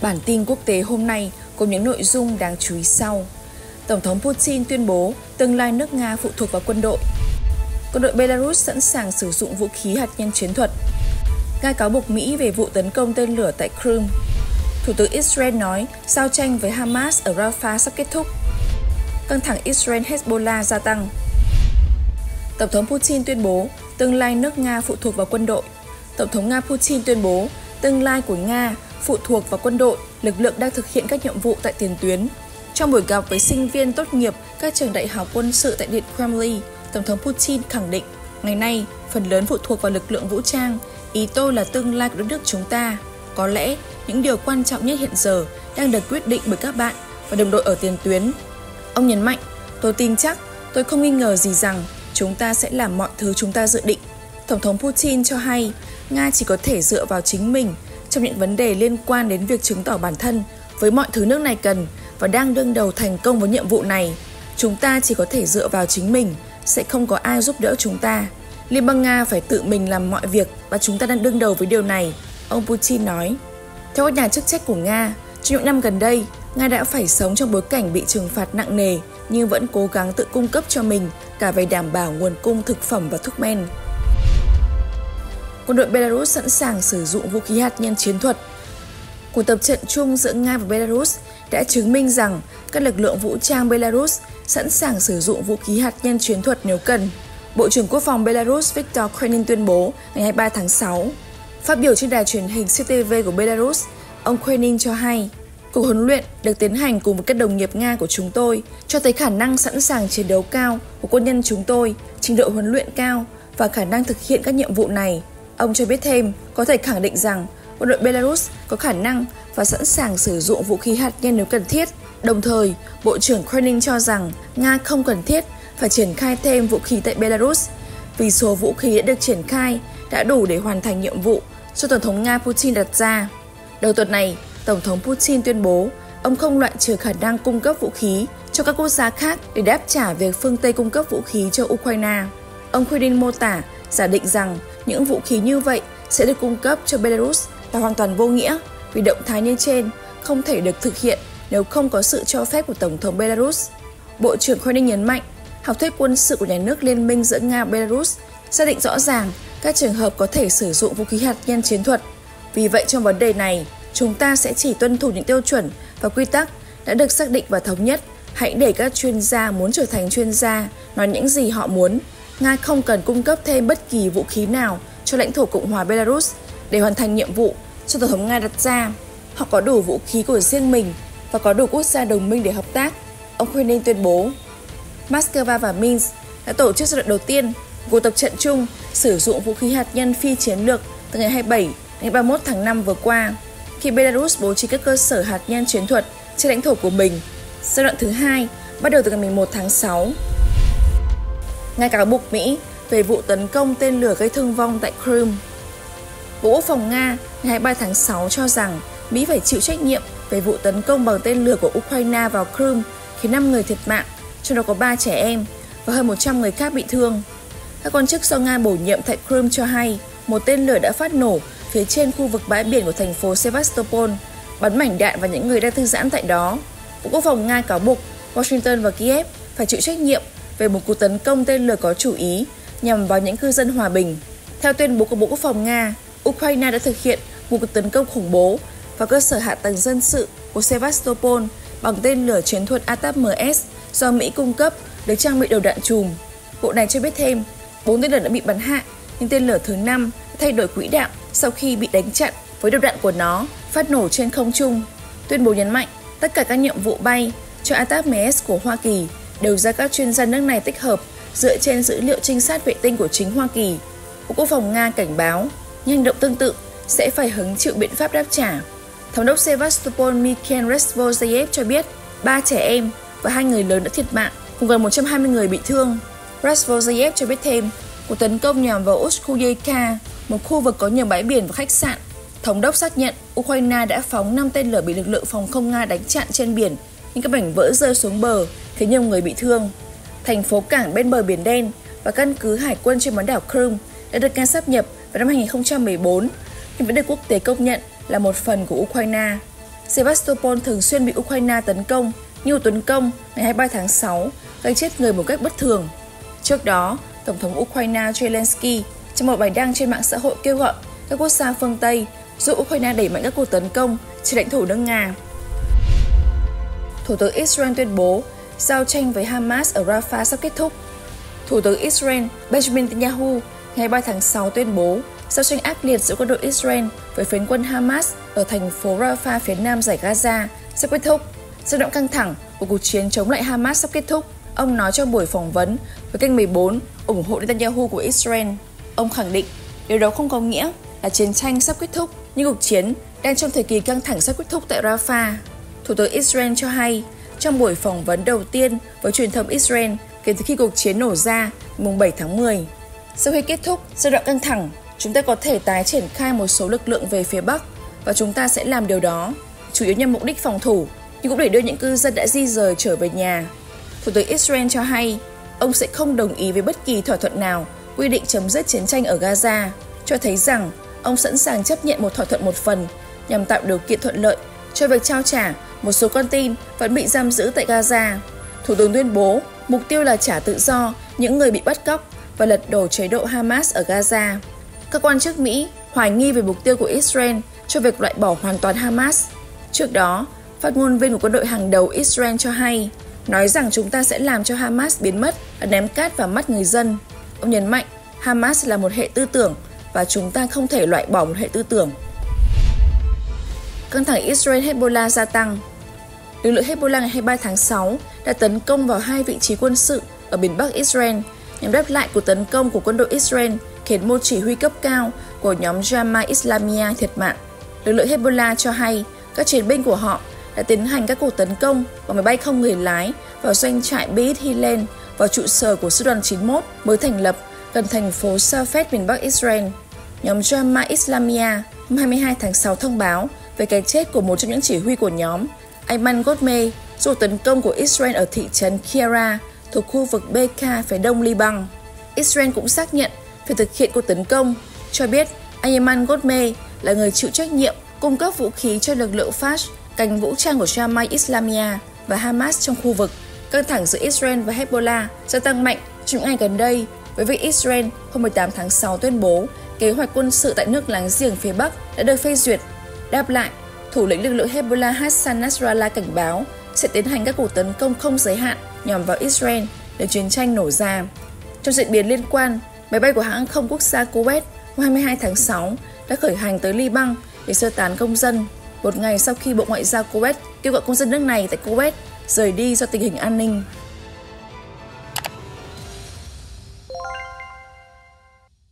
Bản tin quốc tế hôm nay cùng những nội dung đáng chú ý sau. Tổng thống Putin tuyên bố tương lai nước Nga phụ thuộc vào quân đội. Quân đội Belarus sẵn sàng sử dụng vũ khí hạt nhân chiến thuật. Nga cáo buộc Mỹ về vụ tấn công tên lửa tại Crimea. Thủ tướng Israel nói giao tranh với Hamas ở Rafah sắp kết thúc. Căng thẳng Israel-Hezbollah gia tăng. Tổng thống Putin tuyên bố tương lai nước Nga phụ thuộc vào quân đội. Tổng thống Nga Putin tuyên bố tương lai của Nga phụ thuộc vào quân đội, lực lượng đang thực hiện các nhiệm vụ tại tiền tuyến. Trong buổi gặp với sinh viên tốt nghiệp các trường đại học quân sự tại Điện Kremlin, Tổng thống Putin khẳng định, ngày nay, phần lớn phụ thuộc vào lực lượng vũ trang. Ý tôi là tương lai của đất nước chúng ta. Có lẽ, những điều quan trọng nhất hiện giờ đang được quyết định bởi các bạn và đồng đội ở tiền tuyến. Ông nhấn mạnh, tôi tin chắc, tôi không nghi ngờ gì rằng chúng ta sẽ làm mọi thứ chúng ta dự định. Tổng thống Putin cho hay, Nga chỉ có thể dựa vào chính mình trong những vấn đề liên quan đến việc chứng tỏ bản thân với mọi thứ nước này cần và đang đương đầu thành công với nhiệm vụ này. Chúng ta chỉ có thể dựa vào chính mình, sẽ không có ai giúp đỡ chúng ta. Liên bang Nga phải tự mình làm mọi việc và chúng ta đang đương đầu với điều này, ông Putin nói. Theo các nhà chức trách của Nga, trong những năm gần đây, Nga đã phải sống trong bối cảnh bị trừng phạt nặng nề nhưng vẫn cố gắng tự cung cấp cho mình cả về đảm bảo nguồn cung thực phẩm và thuốc men. Quân đội Belarus sẵn sàng sử dụng vũ khí hạt nhân chiến thuật. Cuộc tập trận chung giữa Nga và Belarus đã chứng minh rằng các lực lượng vũ trang Belarus sẵn sàng sử dụng vũ khí hạt nhân chiến thuật nếu cần. Bộ trưởng Quốc phòng Belarus Viktor Krenin tuyên bố ngày 23 tháng 6. Phát biểu trên đài truyền hình CTV của Belarus, ông Krenin cho hay, cuộc huấn luyện được tiến hành cùng với các đồng nghiệp Nga của chúng tôi cho thấy khả năng sẵn sàng chiến đấu cao của quân nhân chúng tôi, trình độ huấn luyện cao và khả năng thực hiện các nhiệm vụ này. Ông cho biết thêm, có thể khẳng định rằng quân đội Belarus có khả năng và sẵn sàng sử dụng vũ khí hạt nhân nếu cần thiết. Đồng thời, Bộ trưởng Krenin cho rằng Nga không cần thiết phải triển khai thêm vũ khí tại Belarus vì số vũ khí đã được triển khai đã đủ để hoàn thành nhiệm vụ do Tổng thống Nga Putin đặt ra. Đầu tuần này, Tổng thống Putin tuyên bố ông không loại trừ khả năng cung cấp vũ khí cho các quốc gia khác để đáp trả việc phương Tây cung cấp vũ khí cho Ukraine. Ông Krenin mô tả giả định rằng những vũ khí như vậy sẽ được cung cấp cho Belarus là hoàn toàn vô nghĩa vì động thái như trên không thể được thực hiện nếu không có sự cho phép của Tổng thống Belarus. Bộ trưởng Krenin nhấn mạnh, học thuyết quân sự của nhà nước liên minh giữa Nga và Belarus xác định rõ ràng các trường hợp có thể sử dụng vũ khí hạt nhân chiến thuật. Vì vậy trong vấn đề này, chúng ta sẽ chỉ tuân thủ những tiêu chuẩn và quy tắc đã được xác định và thống nhất. Hãy để các chuyên gia muốn trở thành chuyên gia nói những gì họ muốn. Nga không cần cung cấp thêm bất kỳ vũ khí nào cho lãnh thổ Cộng hòa Belarus để hoàn thành nhiệm vụ do Tổng thống Nga đặt ra. Họ có đủ vũ khí của riêng mình và có đủ quốc gia đồng minh để hợp tác, ông Krenin tuyên bố. Moscow và Minsk đã tổ chức giai đoạn đầu tiên cuộc tập trận chung sử dụng vũ khí hạt nhân phi chiến lược từ ngày 27 đến 31 tháng 5 vừa qua, khi Belarus bố trí các cơ sở hạt nhân chiến thuật trên lãnh thổ của mình. Giai đoạn thứ hai bắt đầu từ ngày 11 tháng 6. Nga cáo buộc Mỹ về vụ tấn công tên lửa gây thương vong tại Crimea. Bộ Quốc phòng Nga ngày 23 tháng 6 cho rằng Mỹ phải chịu trách nhiệm về vụ tấn công bằng tên lửa của Ukraine vào Crimea khiến 5 người thiệt mạng, trong đó có 3 trẻ em và hơn 100 người khác bị thương. Các quan chức do Nga bổ nhiệm tại Crimea cho hay một tên lửa đã phát nổ phía trên khu vực bãi biển của thành phố Sevastopol, bắn mảnh đạn vào những người đang thư giãn tại đó. Bộ Quốc phòng Nga cáo buộc Washington và Kiev phải chịu trách nhiệm về một cuộc tấn công tên lửa có chủ ý nhằm vào những cư dân hòa bình. Theo tuyên bố của Bộ Quốc phòng Nga, Ukraine đã thực hiện một cuộc tấn công khủng bố vào cơ sở hạ tầng dân sự của Sevastopol bằng tên lửa chiến thuật ATACMS do Mỹ cung cấp được trang bị đầu đạn chùm. Bộ này cho biết thêm, 4 tên lửa đã bị bắn hạ, nhưng tên lửa thứ 5 đã thay đổi quỹ đạo sau khi bị đánh chặn với đầu đạn của nó phát nổ trên không trung. Tuyên bố nhấn mạnh, tất cả các nhiệm vụ bay cho ATACMS của Hoa Kỳ đều do các chuyên gia nước này tích hợp dựa trên dữ liệu trinh sát vệ tinh của chính Hoa Kỳ. Bộ Quốc phòng Nga cảnh báo, những hành động tương tự sẽ phải hứng chịu biện pháp đáp trả. Thống đốc Sevastopol Mikhail Resvozayev cho biết 3 trẻ em và 2 người lớn đã thiệt mạng, cùng gần 120 người bị thương. Resvozayev cho biết thêm, cuộc tấn công nhằm vào Ushkuyevka, một khu vực có nhiều bãi biển và khách sạn. Thống đốc xác nhận Ukraine đã phóng 5 tên lửa bị lực lượng phòng không Nga đánh chặn trên biển, nhưng các mảnh vỡ rơi xuống bờ khiến nhiều người bị thương. Thành phố cảng bên bờ Biển Đen và căn cứ hải quân trên bán đảo Crimea đã được Nga sáp nhập vào năm 2014, nhưng vẫn được quốc tế công nhận là một phần của Ukraine. Sevastopol thường xuyên bị Ukraine tấn công, như một tấn công ngày 23 tháng 6 gây chết người một cách bất thường. Trước đó, Tổng thống Ukraine Zelensky trong một bài đăng trên mạng xã hội kêu gọi các quốc gia phương Tây giúp Ukraine đẩy mạnh các cuộc tấn công trên lãnh thổ nước Nga. Thủ tướng Israel tuyên bố giao tranh với Hamas ở Rafah sắp kết thúc. Thủ tướng Israel Benjamin Netanyahu ngày 3 tháng 6 tuyên bố giao tranh ác liệt giữa quân đội Israel với phiến quân Hamas ở thành phố Rafah phía nam dải Gaza sắp kết thúc. Giai đoạn căng thẳng của cuộc chiến chống lại Hamas sắp kết thúc, ông nói trong buổi phỏng vấn với kênh 14 ủng hộ Netanyahu của Israel. Ông khẳng định điều đó không có nghĩa là chiến tranh sắp kết thúc, nhưng cuộc chiến đang trong thời kỳ căng thẳng sắp kết thúc tại Rafah. Thủ tướng Israel cho hay trong buổi phỏng vấn đầu tiên với truyền thông Israel kể từ khi cuộc chiến nổ ra mùng 7 tháng 10. Sau khi kết thúc giai đoạn căng thẳng, chúng ta có thể tái triển khai một số lực lượng về phía Bắc và chúng ta sẽ làm điều đó, chủ yếu nhằm mục đích phòng thủ, nhưng cũng để đưa những cư dân đã di rời trở về nhà. Thủ tướng Israel cho hay ông sẽ không đồng ý với bất kỳ thỏa thuận nào quy định chấm dứt chiến tranh ở Gaza, cho thấy rằng ông sẵn sàng chấp nhận một thỏa thuận một phần nhằm tạo điều kiện thuận lợi cho việc trao trả một số con tin vẫn bị giam giữ tại Gaza. Thủ tướng tuyên bố mục tiêu là trả tự do những người bị bắt cóc và lật đổ chế độ Hamas ở Gaza. Các quan chức Mỹ hoài nghi về mục tiêu của Israel cho việc loại bỏ hoàn toàn Hamas. Trước đó, phát ngôn viên của quân đội hàng đầu Israel cho hay, nói rằng chúng ta sẽ làm cho Hamas biến mất và ném cát vào mắt người dân. Ông nhấn mạnh, Hamas là một hệ tư tưởng và chúng ta không thể loại bỏ một hệ tư tưởng. Căng thẳng Israel-Hezbollah gia tăng. Lực lượng Hezbollah ngày 23 tháng 6 đã tấn công vào 2 vị trí quân sự ở miền Bắc Israel nhằm đáp lại cuộc tấn công của quân đội Israel, khiến một chỉ huy cấp cao của nhóm Jamaat Islamiyah thiệt mạng. Lực lượng Hezbollah cho hay các chiến binh của họ đã tiến hành các cuộc tấn công bằng máy bay không người lái vào doanh trại Beit Hillel vào trụ sở của sư đoàn 91 mới thành lập gần thành phố Safed miền Bắc Israel. Nhóm Jamaat Islamiyah hôm 22 tháng 6 thông báo về cái chết của một trong những chỉ huy của nhóm, Ayman Godmeh, do tấn công của Israel ở thị trấn Kiara thuộc khu vực Bekaa phía đông Liban. Israel cũng xác nhận về thực hiện cuộc tấn công, cho biết Ayman Godmeh là người chịu trách nhiệm cung cấp vũ khí cho lực lượng Fajr, cánh vũ trang của Jamaat Islamiyah và Hamas trong khu vực. Căng thẳng giữa Israel và Hezbollah gia tăng mạnh trong những ngày gần đây, với việc Israel hôm 18 tháng 6 tuyên bố kế hoạch quân sự tại nước láng giềng phía Bắc đã được phê duyệt. Đáp lại, thủ lĩnh lực lượng Hezbollah Hassan Nasrallah cảnh báo sẽ tiến hành các cuộc tấn công không giới hạn nhằm vào Israel để chiến tranh nổ ra. Trong diễn biến liên quan, máy bay của hãng hàng không quốc gia Kuwait hôm 22 tháng 6 đã khởi hành tới Liban để sơ tán công dân, một ngày sau khi Bộ Ngoại giao Kuwait kêu gọi công dân nước này tại Kuwait rời đi do tình hình an ninh.